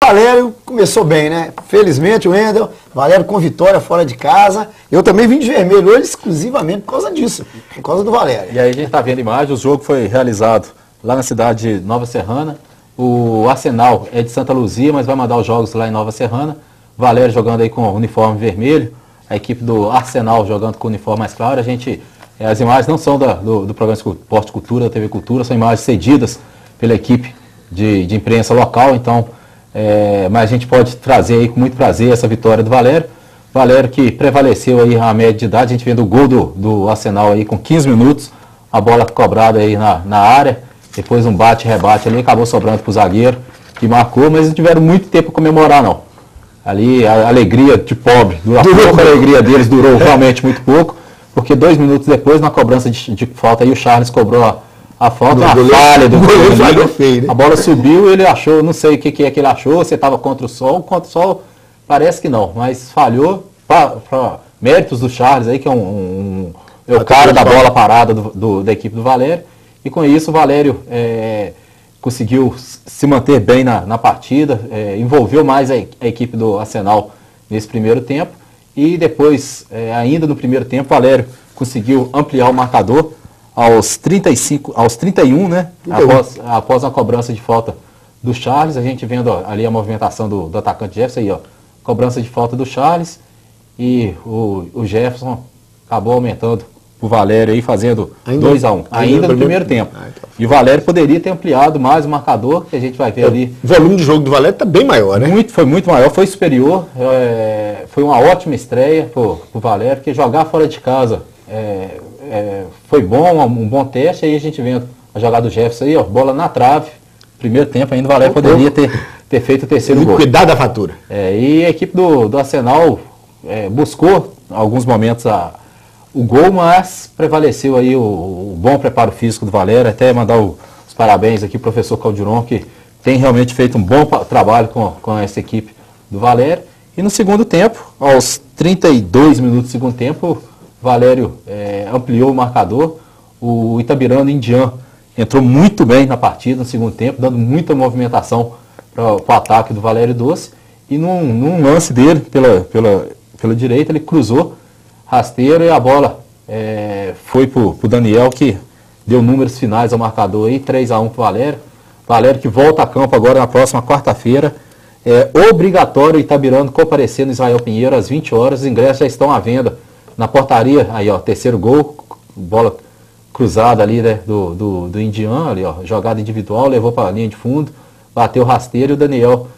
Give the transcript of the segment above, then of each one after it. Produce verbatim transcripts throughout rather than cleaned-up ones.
Valério começou bem, né? Felizmente o Wendel, Valério com vitória fora de casa. Eu também vim de vermelho hoje exclusivamente por causa disso, por causa do Valério. E aí a gente tá vendo imagem, o jogo foi realizado lá na cidade de Nova Serrana. O Arsenal é de Santa Luzia, mas vai mandar os jogos lá em Nova Serrana. Valério jogando aí com o uniforme vermelho, a equipe do Arsenal jogando com o uniforme mais claro. A gente, as imagens não são da, do, do programa Esporte Cultura, da T V Cultura, são imagens cedidas pela equipe de, de imprensa local, então, é, mas a gente pode trazer aí com muito prazer essa vitória do Valério. Valério que prevaleceu aí a média de idade, a gente vendo o gol do, do Arsenal aí com quinze minutos, a bola cobrada aí na, na área, depois um bate-rebate ali, acabou sobrando para o zagueiro, que marcou, mas não tiveram muito tempo para comemorar não. Ali a alegria de pobre, a pouca alegria deles durou realmente muito pouco, porque dois minutos depois, na cobrança de, de falta, aí o Charles cobrou a, a falta, a falha do goleiro, feio, né? A bola subiu, ele achou, não sei o que, que é que ele achou, se estava contra o sol, contra o sol, parece que não, mas falhou, pra, pra méritos do Charles aí, que é um, um é o cara da bola parada do, do, da equipe do Valério, e com isso o Valério é, conseguiu se manter bem na, na partida, é, envolveu mais a, a equipe do Arsenal nesse primeiro tempo, e depois, é, ainda no primeiro tempo, o Valério conseguiu ampliar o marcador aos trinta e cinco, aos trinta e um, né? Após, após a cobrança de falta do Charles, a gente vendo ó, ali a movimentação do, do atacante Jefferson, aí, ó, cobrança de falta do Charles, e o, o Jefferson acabou aumentando o Valério aí, fazendo dois a um, ainda, ainda, ainda no primeiro, primeiro tempo. Ah, então. E o Valério poderia ter ampliado mais o marcador, que a gente vai ver é, ali. O volume de jogo do Valério está bem maior, né? Muito, foi muito maior, foi superior, é, foi uma ótima estreia para o Valério, porque jogar fora de casa é, é, foi bom, um bom teste, aí a gente vendo a jogada do Jefferson aí, ó, bola na trave, primeiro tempo ainda o Valério oh, poderia ter, ter feito o terceiro gol. Cuidar da fatura. É, e a equipe do, do Arsenal é, buscou, em alguns momentos, a o gol, mas prevaleceu aí o, o bom preparo físico do Valério, até mandar o, os parabéns aqui ao professor Caldiron, que tem realmente feito um bom trabalho com, com essa equipe do Valério. E no segundo tempo, aos trinta e dois minutos do segundo tempo, o Valério é, ampliou o marcador, o Itabirana Indian entrou muito bem na partida no segundo tempo, dando muita movimentação para o ataque do Valério Doce, e num, num lance dele, pela, pela, pela direita, ele cruzou rasteiro e a bola é, foi para o Daniel, que deu números finais ao marcador aí, três a um para o Valério. Valério que volta a campo agora na próxima quarta-feira. É obrigatório Itabirana comparecer no Israel Pinheiro às vinte horas. Os ingressos já estão à venda na portaria. Aí, ó, terceiro gol, bola cruzada ali, né, do, do, do Indian, ali, ó, jogada individual, levou para a linha de fundo, bateu o rasteiro e o Daniel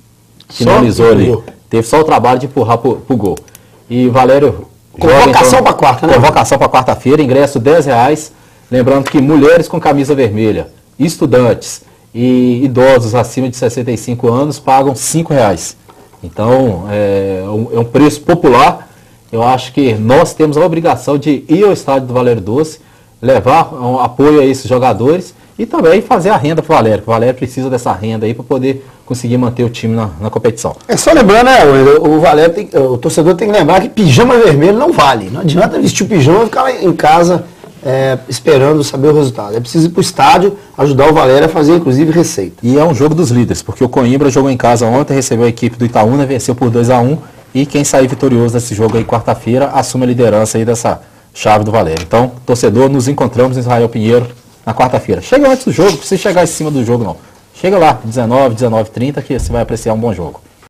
finalizou ali. Teve só o trabalho de empurrar para o gol. E Valério... Convocação para quarta, né? Convocação para quarta-feira, ingresso dez reais. Lembrando que mulheres com camisa vermelha, estudantes e idosos acima de sessenta e cinco anos pagam cinco reais. Então, é um, é um preço popular. Eu acho que nós temos a obrigação de ir ao estádio do Valério Doce, levar um apoio a esses jogadores e também fazer a renda para o Valério. O Valério precisa dessa renda aí para poder conseguir manter o time na, na competição. É só lembrando, né, o, o Valério tem, o torcedor tem que lembrar que pijama vermelho não vale. Não adianta vestir o pijama e ficar em casa é, esperando saber o resultado. É preciso ir para o estádio, ajudar o Valério a fazer, inclusive, receita. E é um jogo dos líderes, porque o Coimbra jogou em casa ontem, recebeu a equipe do Itaúna, venceu por dois a um, e quem sair vitorioso desse jogo aí quarta-feira assume a liderança aí dessa chave do Valério. Então, torcedor, nos encontramos em Israel Pinheiro na quarta-feira. Chega antes do jogo, não precisa chegar em cima do jogo não. Chega lá, dezenove, dezenove e trinta, que você vai apreciar um bom jogo.